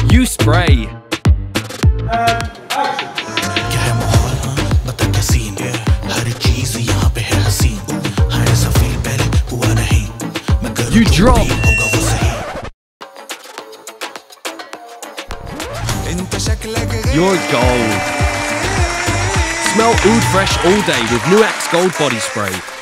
You spray. You drop. You're gold. Smell oud fresh all day with new Axe Gold Body Spray.